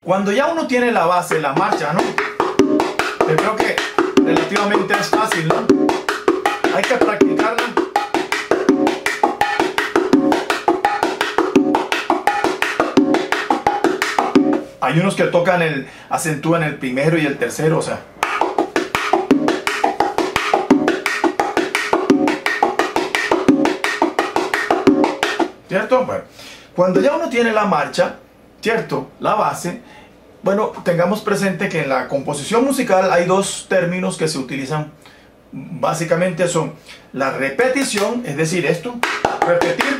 Cuando ya uno tiene la base, la marcha, ¿no? Yo creo que relativamente es fácil, ¿no? Hay que practicarla. Hay unos que tocan acentúan el primero y el tercero, o sea. ¿Cierto? Bueno, cuando ya uno tiene la marcha, ¿cierto? La base, bueno, tengamos presente que en la composición musical hay dos términos que se utilizan. Básicamente son la repetición, es decir, esto, repetir,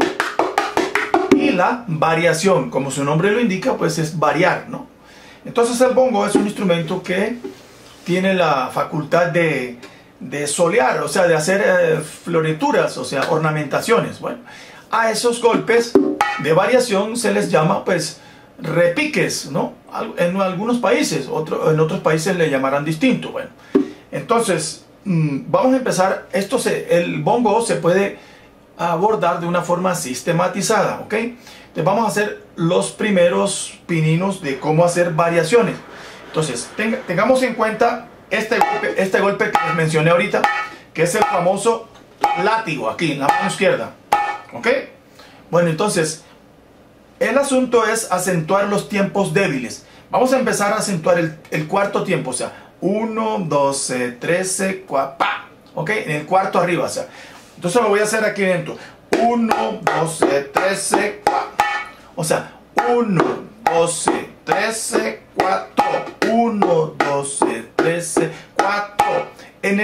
y la variación, como su nombre lo indica, pues es variar, ¿no? Entonces el bongo es un instrumento que tiene la facultad de solear, o sea, de hacer florituras, o sea, ornamentaciones. Bueno, a esos golpes de variación se les llama, pues, repiques, ¿no? En algunos países, en otros países le llamarán distinto. Bueno, entonces, vamos a empezar. El bongo se puede abordar de una forma sistematizada, ¿ok? Entonces vamos a hacer los primeros pininos de cómo hacer variaciones. Entonces, tengamos en cuenta este golpe que les mencioné ahorita, que es el famoso látigo, aquí en la mano izquierda, ¿ok? Bueno, entonces, el asunto es acentuar los tiempos débiles. Vamos a empezar a acentuar el cuarto tiempo, o sea, 1, 12, 13, 4, ¡pa! ¿Ok? En el cuarto arriba, o sea. Entonces lo voy a hacer aquí dentro. 1, 12, 13, 4. O sea, 1, 12, 13, 4. 1, 12, 13, 4. En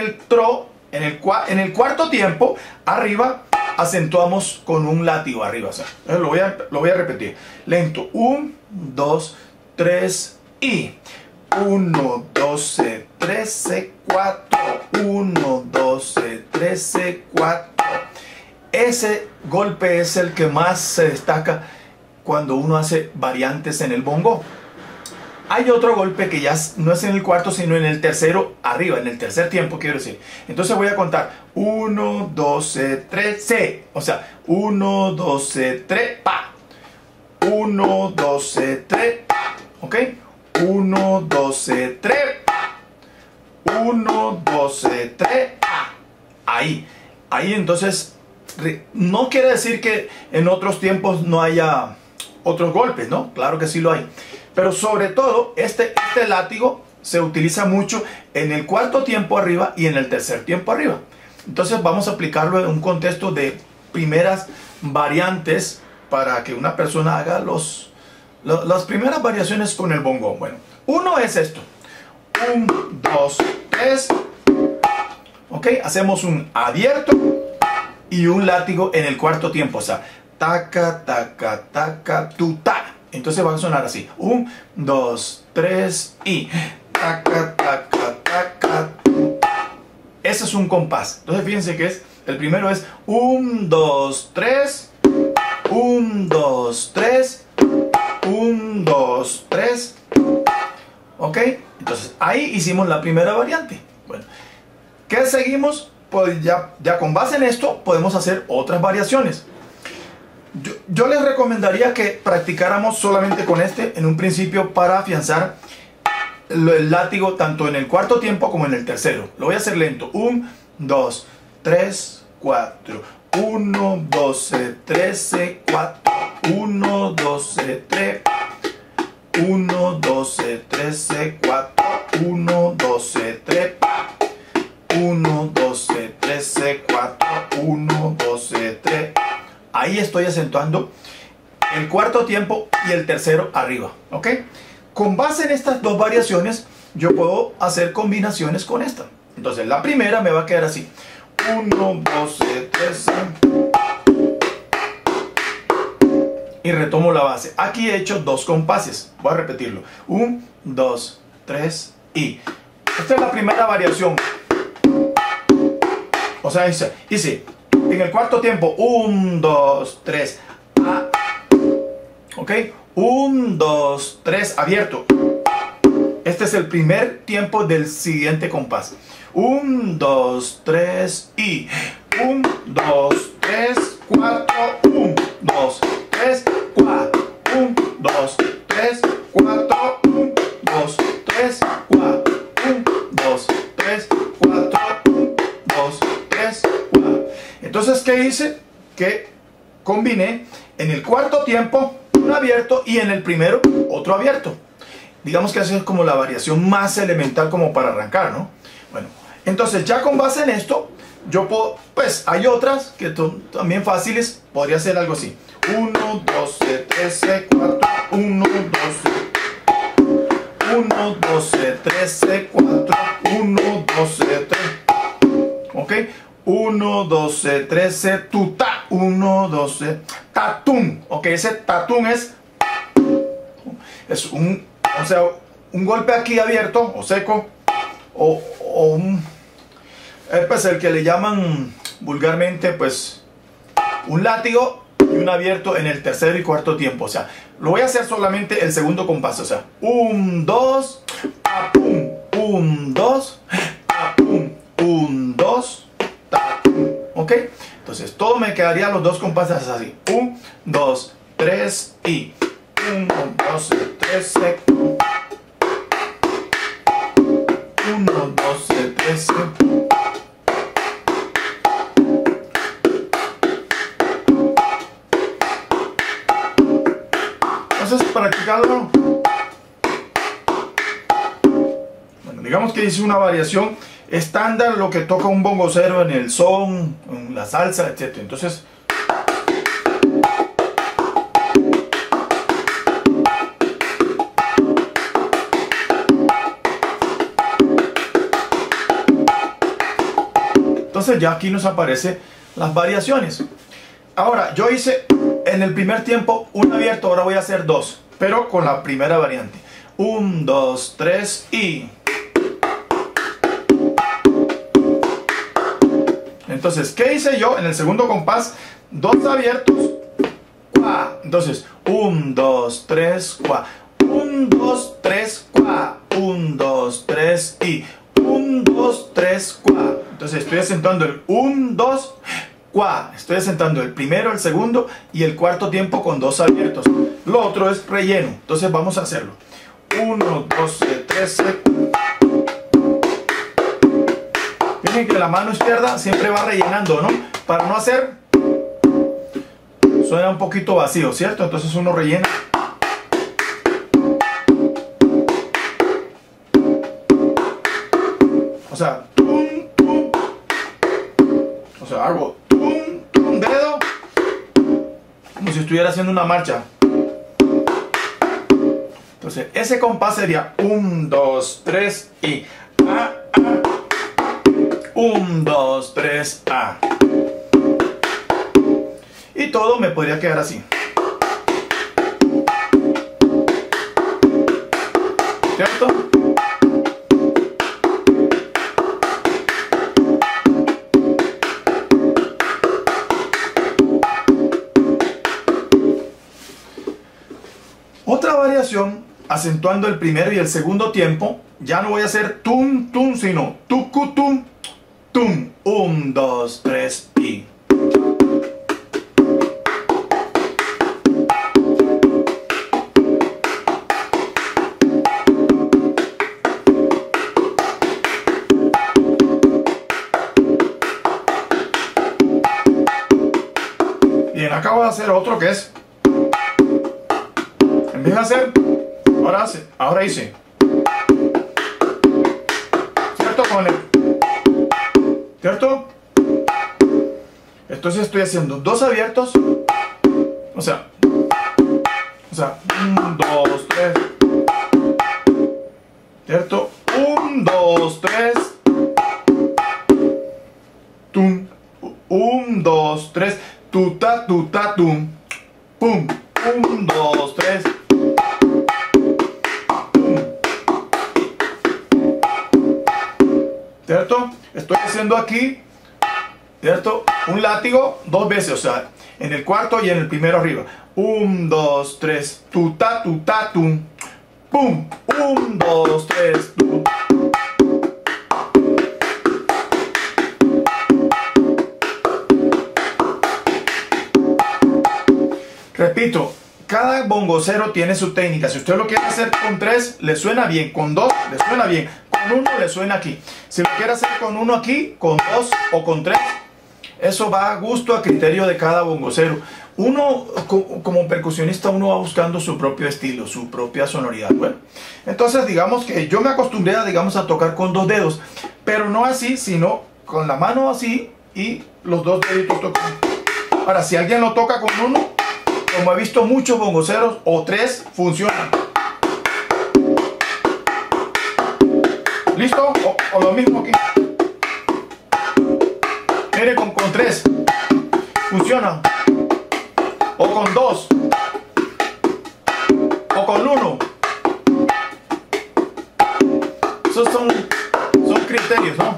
el cuarto tiempo, arriba, acentuamos con un látigo arriba. O sea, lo voy a repetir. Lento. 1, 2, 3 y 1, 12, 13, 4. 1, 12, 13, 4. Ese golpe es el que más se destaca cuando uno hace variantes en el bongo. Hay otro golpe que ya no es en el cuarto, sino en el tercero arriba, en el tercer tiempo, quiero decir. Entonces voy a contar 1, 12, 13. O sea, 1, 12, 3, pa. 1, 12, 3, pa. ¿Ok? 1, 12, 3, pa. 1, 12, 3, pa. Ahí entonces, no quiere decir que en otros tiempos no haya otros golpes, ¿no? Claro que sí lo hay. Pero sobre todo, este látigo se utiliza mucho en el cuarto tiempo arriba y en el tercer tiempo arriba. Entonces vamos a aplicarlo en un contexto de primeras variantes para que una persona haga las primeras variaciones con el bongo. Bueno, uno es esto. 1, 2, 3. Ok, hacemos un abierto y un látigo en el cuarto tiempo. O sea, taca, taca, taca, tu, ta. Entonces va a sonar así. 1, 2, 3 y taca, taca, taca, tu. Ese es un compás. Entonces fíjense que el primero es 1, 2, 3. 1, 2, 3. 1, 2, 3. Ok. Entonces ahí hicimos la primera variante. Bueno, ¿qué seguimos? Pues ya con base en esto podemos hacer otras variaciones. Yo les recomendaría que practicáramos solamente con en un principio para afianzar el látigo tanto en el cuarto tiempo como en el tercero. Lo voy a hacer lento. 1, 2, 3, 4. 1, 12, 13, 4. 1, 12, 3. 1, 12, 13, 4. 1, 12, 3. 1, 12, 13, 4. 1, 12, 3. Ahí estoy acentuando el cuarto tiempo y el tercero arriba, ¿ok? Con base en estas dos variaciones, yo puedo hacer combinaciones con esta. Entonces, la primera me va a quedar así. 1, 12, 13. Y retomo la base. Aquí he hecho dos compases. Voy a repetirlo. 1, 2, 3 y... Esta es la primera variación. O sea, hice en el cuarto tiempo 1, 2, 3, A. ¿Ok? 1, 2, 3, abierto. Este es el primer tiempo del siguiente compás. 1, 2, 3 y 1, 2, 3, 4. 1, 2, 3, 4. 1, 2, 3, 4. ¿qué hice? Que combiné en el cuarto tiempo un abierto y en el primero otro abierto. Digamos que esa es como la variación más elemental como para arrancar, ¿no? Bueno, entonces ya con base en esto, yo puedo, pues hay otras que son también fáciles, podría ser algo así. 1, 12, 13, 4, 1, 12, 1, 12, 13, 4, 1, 12, 3, ¿ok? 1, 12, 13, tuta, 1, 12, tatum, ¿ok? Ese tatum es un, o sea, un golpe aquí abierto o seco, o pues el que le llaman vulgarmente, pues, un látigo y un abierto en el tercer y cuarto tiempo. O sea, lo voy a hacer solamente el segundo compás. O sea, 1, 2, pum, 1, 2, pum, 1, 2, pum. ¿Ok? Entonces, todo me quedaría los dos compases así. 1, 2, 3 y 1, 2, 3, 1, 2, 3. Entonces, practicarlo. Bueno, digamos que hice una variación estándar, lo que toca un bongocero en el son, en la salsa, etc. Entonces, ya aquí nos aparecen las variaciones. Ahora, yo hice en el primer tiempo un abierto, ahora voy a hacer dos, pero con la primera variante. 1, 2, 3 y... Entonces, ¿qué hice yo en el segundo compás? Dos abiertos, cuá. Entonces, 1, 2, 3, cuá. 1, 2, 3, cuá. 1, 2, 3 y... 1, 2, 3, cuá. Entonces estoy asentando el 1, 2, cuá. Estoy asentando el primero, el segundo y el cuarto tiempo con dos abiertos. Lo otro es relleno. Entonces vamos a hacerlo. 1, 2, 3. Miren que la mano izquierda siempre va rellenando, ¿no? Para no hacer... Suena un poquito vacío, ¿cierto? Entonces uno rellena. O sea, hago un dedo como si estuviera haciendo una marcha. Entonces, ese compás sería 1, 2, 3 y A, A. 1, 2, 3, A. Y todo me podría quedar así. ¿Cierto? Otra variación, acentuando el primero y el segundo tiempo, ya no voy a hacer tum, tum, sino tucu, tum, tum. 1, 2, 3 y... Bien, acabo de hacer otro que es... En vez de hacer, ahora hice, ¿cierto? ¿Cierto? Entonces estoy haciendo dos abiertos, o sea, 1, 2, 3, ¿cierto? 1, 2, 3, tum, 1, 2, 3, tuta, tuta, tum, pum, 1, 2, 3. ¿Cierto? Estoy haciendo aquí, ¿cierto? Un látigo dos veces, o sea, en el cuarto y en el primero arriba. 1, 2, 3, tuta, tuta, tum, pum, 1, 2, 3, tum. Repito, cada bongocero tiene su técnica. Si usted lo quiere hacer con 3, le suena bien. Con 2, le suena bien. Con 1, le suena aquí. Si lo quiere hacer con 1 aquí, con 2 o con 3, Eso va a gusto, a criterio de cada bongocero. Uno, como percusionista, uno va buscando su propio estilo, su propia sonoridad. Bueno, entonces digamos que yo me acostumbré a, digamos, a tocar con 2 dedos, pero no así, sino con la mano así y los 2 deditos tocan. Ahora, si alguien lo toca con uno, como he visto muchos bongoceros, o 3, funciona. ¿Listo? O lo mismo aquí. Mire, con 3 funciona. O con 2. O con 1. Esos son criterios, ¿no?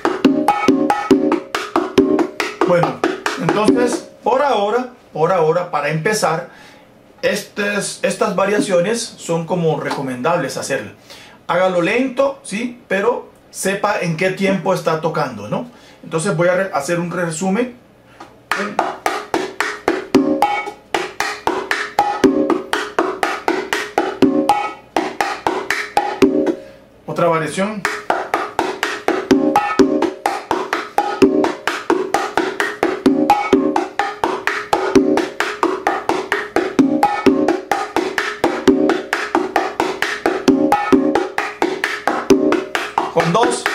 Bueno, entonces, por ahora, para empezar, estas variaciones son como recomendables hacerlas. Hágalo lento, ¿sí? Pero sepa en qué tiempo está tocando, ¿no? Entonces voy a hacer un resumen. Otra variación. Con 2.